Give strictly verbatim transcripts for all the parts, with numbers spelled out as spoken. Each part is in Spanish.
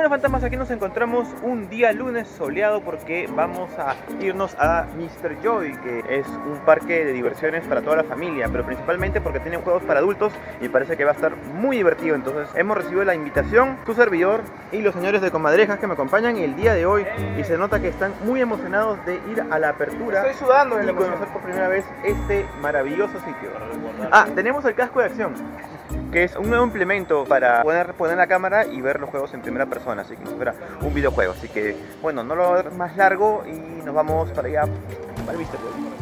Bueno, fantasmas, aquí nos encontramos un día lunes soleado porque vamos a irnos a míster Joy, que es un parque de diversiones para toda la familia, pero principalmente porque tiene juegos para adultos y parece que va a estar muy divertido. Entonces hemos recibido la invitación, su servidor y los señores de Comadrejas que me acompañan el día de hoy, y se nota que están muy emocionados de ir a la apertura. Estoy sudando de y la emoción. conocer por primera vez este maravilloso sitio. Ah, tenemos el casco de acción, que es un nuevo implemento para poner, poner la cámara y ver los juegos en primera persona, así que como si fuera un videojuego. Así que, bueno, no lo voy a dar más largo y nos vamos para allá, para el míster Joy.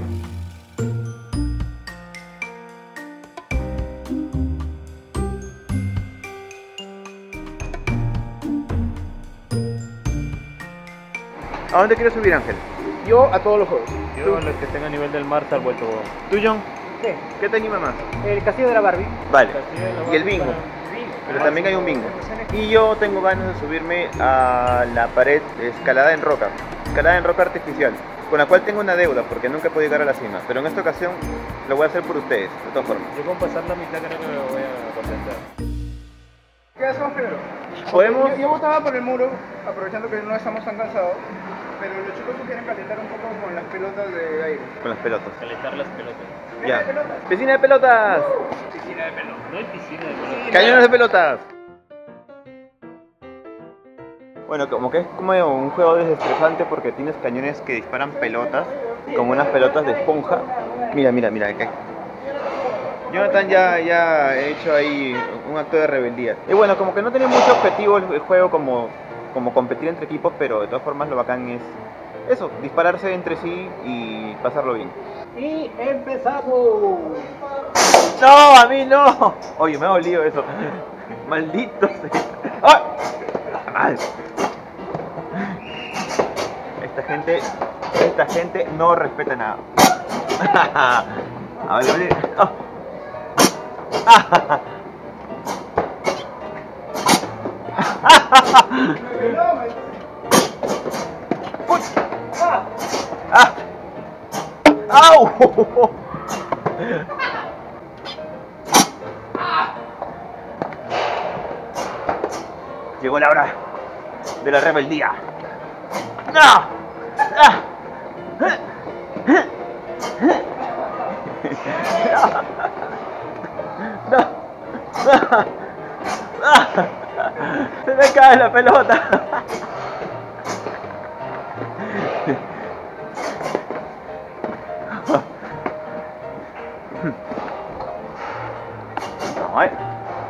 ¿A dónde quieres subir, Ángel? Yo a todos los juegos. Yo los que estén a nivel del mar salvo el tobogán. ¿Tú, John? ¿Qué? ¿Qué te anima más? El castillo de la Barbie. Vale. Castillo de la Y el Barbie bingo. para- Pero también hay un bingo. Y yo tengo ganas de subirme a la pared de escalada en roca. Escalada en roca artificial, con la cual tengo una deuda porque nunca puedo llegar a la cima. Pero en esta ocasión lo voy a hacer por ustedes, de todas formas. Yo con pasar la mitad creo que me voy a contentar. ¿Qué hacemos primero? Podemos... Yo, yo votaba por el muro, aprovechando que no estamos tan cansados, pero los chicos quieren calentar un poco con las pelotas de aire. Con las pelotas. Calentar las pelotas. Ya. ¿De pelotas? ¡Piscina de pelotas! Piscina de pelotas. No hay piscina de pelotas. ¡Cañones de pelotas! Bueno, como que es como un juego desestresante porque tienes cañones que disparan pelotas, como unas pelotas de esponja. Mira, mira, mira, acá. Jonathan ya, ya ha hecho ahí un acto de rebeldía. Y bueno, como que no tiene mucho objetivo el juego como, como competir entre equipos, pero de todas formas lo bacán es eso, dispararse entre sí y pasarlo bien. Y empezamos. ¡No, a mí no! Oye, me ha dolido eso. Maldito sea. ¡Ay! ¡Mal! Esta gente, esta gente no respeta nada. A ver, a ver. ¡Oh! ¡Uy! ¡Ah! ¡Au! Llegó la hora de la rebeldía. ¡No! ¡Ah! ¡No! ¡No! ¡Ah! ¡Se me cae la pelota! Vamos, ¿eh?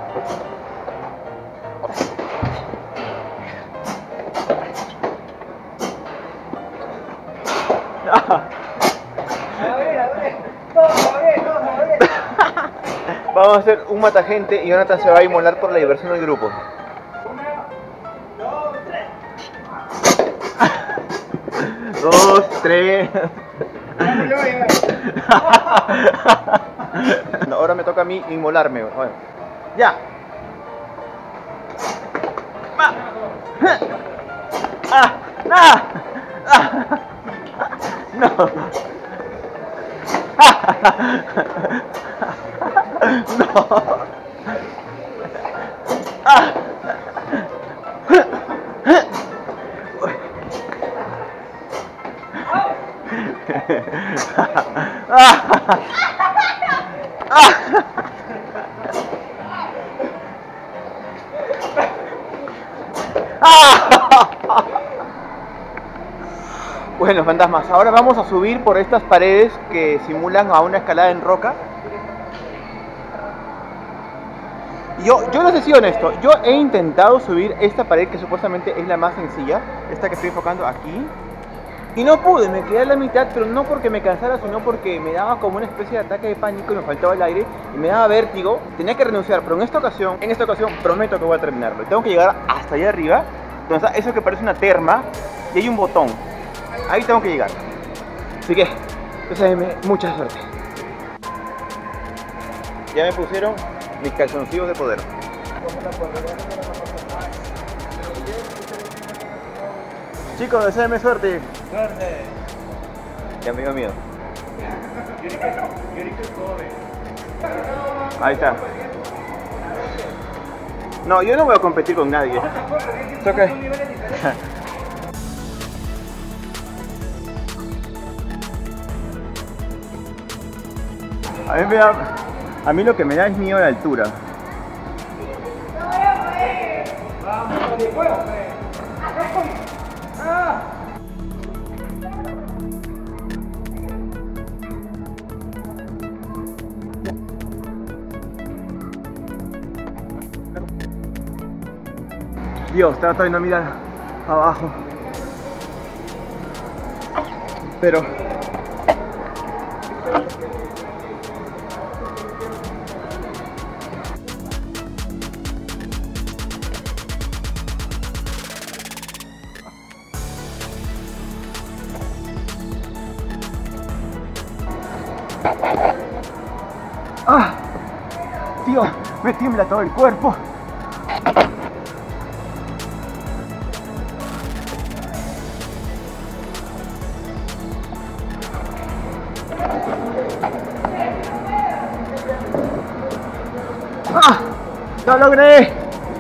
A ver, a ver. Todo a ver, todo a ver. Vamos a hacer un matagente y Jonathan se va a inmolar por la diversión del grupo. Dos, tres. No, ahora me toca a mí inmolarme. Bueno, ya. Ma. Ah, ah, ah. No. No. Ah. Bueno, fantasmas, ahora vamos a subir por estas paredes que simulan a una escalada en roca. Yo, yo les decía honesto, yo he intentado subir esta pared que supuestamente es la más sencilla, esta que estoy enfocando aquí, y no pude, me quedé a la mitad, pero no porque me cansara, sino porque me daba como una especie de ataque de pánico y me faltaba el aire y me daba vértigo. Tenía que renunciar, pero en esta ocasión, en esta ocasión prometo que voy a terminarlo. Tengo que llegar hasta allá arriba, donde está eso que parece una terma, y hay un botón. Ahí tengo que llegar. Así que, deséenme mucha suerte. Ya me pusieron mis calzoncillos de poder. Chicos, deséenme suerte. Suerte. Ya me dio miedo. Yurika, Yurika Kobe. Ahí está. No, yo no voy a competir con nadie. It's okay. Son niveles diferentes. A mí, me da, a mí lo que me da es miedo a la altura. Dios, trato de no mirar abajo. Pero... ¡Ah! Tío, me tiembla todo el cuerpo. ¡Ah! ¡Lo logré!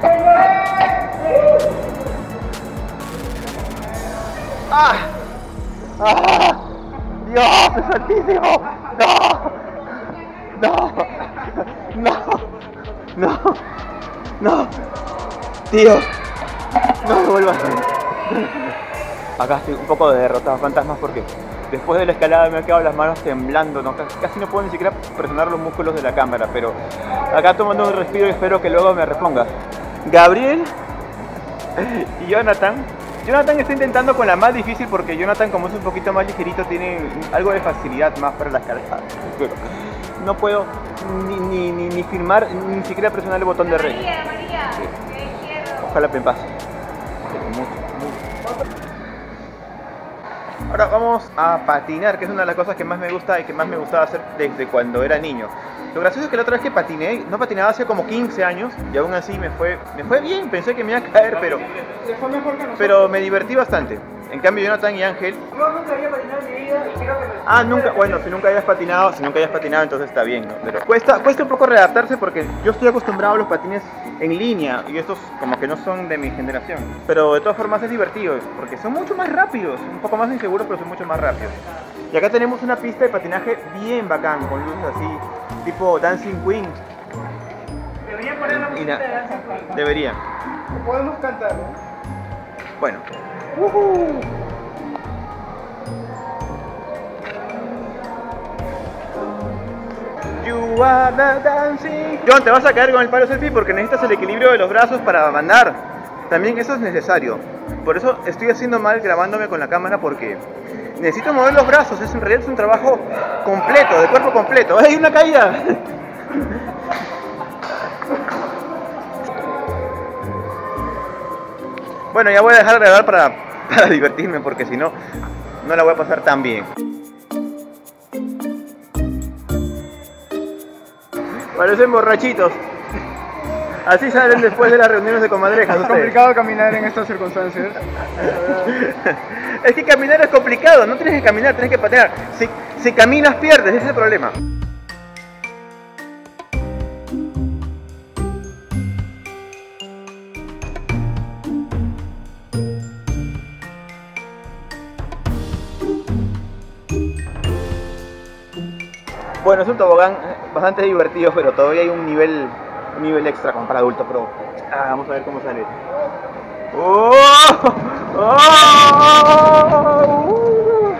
¡Ah! ¡Ah! ¡Dios, es altísimo! ¡No! ¡No! ¡No! ¡No! ¡No! ¡Tío! ¡No lo vuelvo a hacer! Acá estoy un poco de derrotado, fantasmas, porque después de la escalada me han quedado las manos temblando, ¿no? Casi no puedo ni siquiera presionar los músculos de la cámara, pero acá tomando un respiro y espero que luego me reponga. Gabriel y Jonathan. Jonathan está intentando con la más difícil porque Jonathan, como es un poquito más ligerito, tiene algo de facilidad más para la escalada. Pero no puedo ni, ni, ni, ni filmar, ni siquiera presionar el botón de rec. María, María, te quiero. Ojalá me pase. Mucho, mucho. Ahora vamos a patinar, que es una de las cosas que más me gusta y que más me gustaba hacer desde cuando era niño. Lo gracioso es que la otra vez que patiné, no patinaba hace como quince años y aún así me fue, me fue bien, pensé que me iba a caer, pero, Se fue mejor que nosotros. pero me divertí bastante. En cambio Jonathan y Ángel... Yo nunca había patinado en mi vida y creo que me... Ah, nunca, bueno, si nunca hayas patinado, si nunca hayas patinado entonces está bien, ¿no? Pero cuesta, cuesta un poco readaptarse porque yo estoy acostumbrado a los patines en línea y estos como que no son de mi generación. Pero de todas formas es divertido porque son mucho más rápidos, un poco más inseguros pero son mucho más rápidos. Y acá tenemos una pista de patinaje bien bacán, con luces así, tipo Dancing Queen. Debería poner la Y música na- de Dancing Queen. Debería. Podemos cantar, ¿no? Bueno. You are the dancing. John, te vas a caer con el palo selfie porque necesitas el equilibrio de los brazos para mandar. También eso es necesario. Por eso estoy haciendo mal grabándome con la cámara porque necesito mover los brazos. Es en realidad es un trabajo completo, de cuerpo completo. ¡Hay una caída! Bueno, ya voy a dejar de grabar para, para divertirme porque si no, no la voy a pasar tan bien. Parecen borrachitos. Así salen después de las reuniones de comadrejas Es ustedes. complicado caminar en estas circunstancias. Es que caminar es complicado, no tienes que caminar, tienes que patinar. Si, si caminas pierdes, ese es el problema. Bueno, es un tobogán bastante divertido, pero todavía hay un nivel, un nivel extra como para adultos, pero ah, vamos a ver cómo sale. ¡Oh! ¡Oh!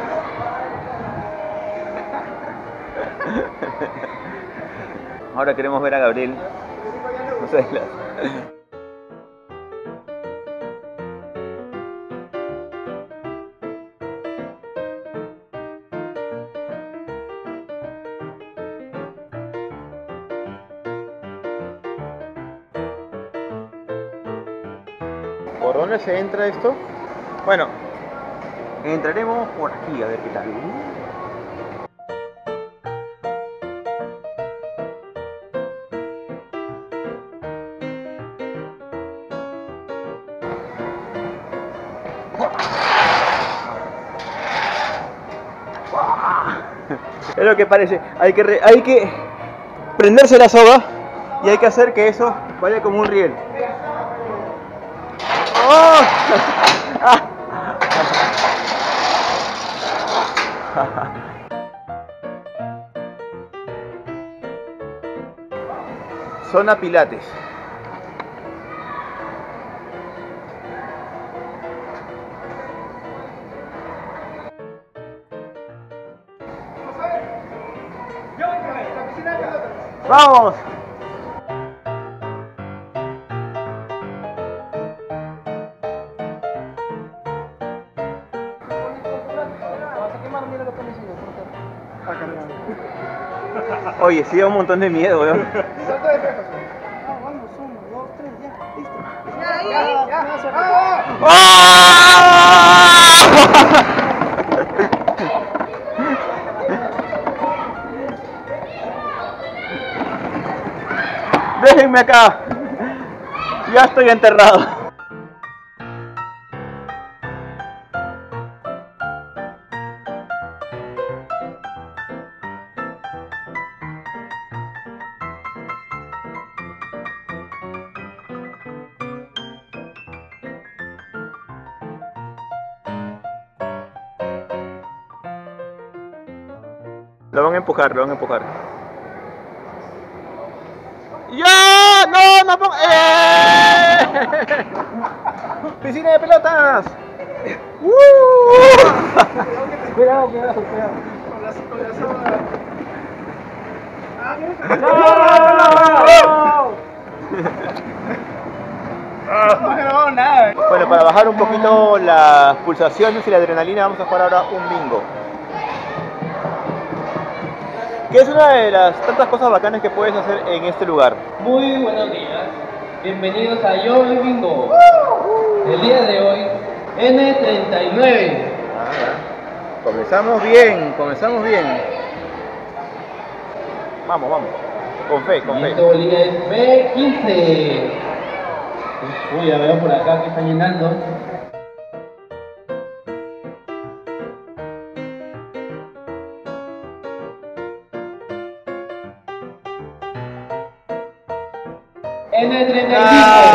Ahora queremos ver a Gabriel. No sé, la... ¿Por dónde se entra esto? Bueno, entraremos por aquí a ver qué tal. Es lo que parece, hay que, re, hay que prenderse la soga y hay que hacer que eso vaya como un riel. ¡Oh! Zona Pilates. ¡Vamos! Oye, sí da un montón de miedo, weón. Salto de espejos. Ya, ya. ¡Ah! Déjenme acá. Ya estoy enterrado. Lo van a empujar, lo van a empujar. ¡Ya! ¡No! ¡No pongo! ¡Eh! ¡Piscina de pelotas! ¡Uh! Cuidado, cuidado, cuidado. Con la, con la soda. Ah, ¡No! no he grabado nada. Bueno, para bajar un poquito las pulsaciones y la adrenalina vamos a jugar ahora un bingo. Que es una de las tantas cosas bacanas que puedes hacer en este lugar. Muy buenos días. Bienvenidos a Yo el Bingo. El día de hoy, N treinta y nueve. Ah, comenzamos bien, comenzamos bien. Vamos, vamos. Con fe, con Y fe. esta bolilla es B quince. Uy, ya veo por acá que está llenando. N treinta y cinco.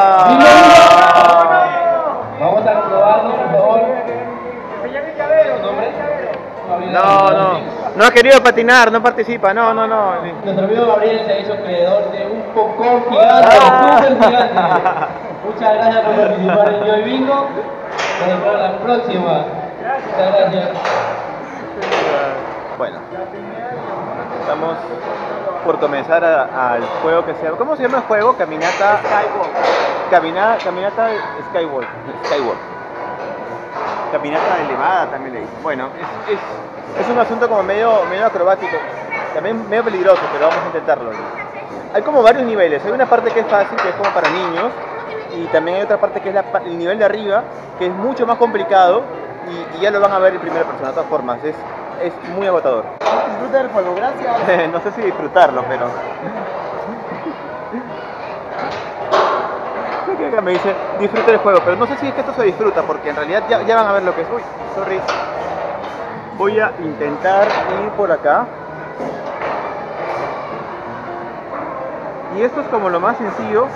Ah. Vamos a probarlo, por favor. ¿Tu nombre? No, no. No ha querido patinar, no participa. No, no, no. Nuestro amigo Gabriel se hizo creador de un popcorn gigante, Ah. súper gigante. Muchas gracias por participar en Yo el Bingo. Nos vemos la próxima. Muchas gracias. Bueno, estamos por comenzar a- al juego que se llama. ¿Cómo se llama el juego? Caminata. Skywalk. Camina, caminata Skywalk. Skywalk. Caminata elevada también le dicen. Bueno, es, es, es un asunto como medio, medio acrobático. También medio peligroso, pero vamos a intentarlo. Hay como varios niveles. Hay una parte que es fácil, que es como para niños. Y también hay otra parte que es la pa- el nivel de arriba, que es mucho más complicado. Y, y ya lo van a ver en primera persona. De todas formas, es, es muy agotador. Disfruta del juego, gracias. No sé si disfrutarlo, pero... Creo que acá me dice disfruta el juego, pero no sé si es que esto se disfruta, porque en realidad ya, ya van a ver lo que es. Uy, sorry. Voy a intentar ir por acá. Y esto es como lo más sencillo.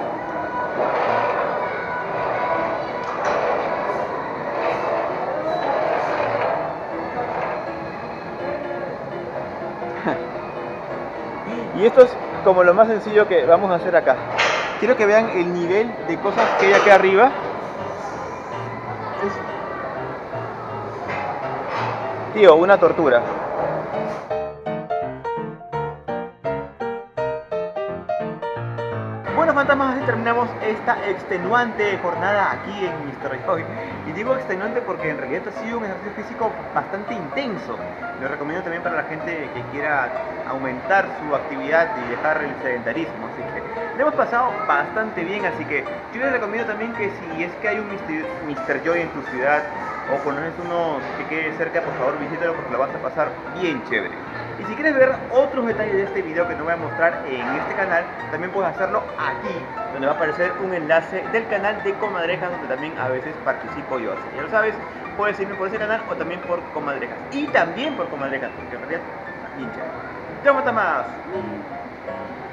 Y esto es como lo más sencillo que vamos a hacer acá. Quiero que vean el nivel de cosas que hay acá arriba. Es... Tío, una tortura. Bueno, fantasmas, así terminamos esta extenuante jornada aquí en mister Joy. Y digo extenuante porque en realidad ha sido un ejercicio físico bastante intenso. Lo recomiendo también para la gente que quiera aumentar su actividad y dejar el sedentarismo. Así que le hemos pasado bastante bien. Así que yo les recomiendo también que si es que hay un mister Joy en tu ciudad o conoces uno que quede cerca, por favor visítalo porque lo vas a pasar bien chévere. Y si quieres ver otros detalles de este video que te voy a mostrar en este canal, también puedes hacerlo aquí, donde va a aparecer un enlace del canal de Comadrejas, donde también a veces participo yo. Así que ya lo sabes, puedes irme por ese canal o también por Comadrejas. Y también por Comadrejas, porque en realidad, bien chévere. ¡Chao, más!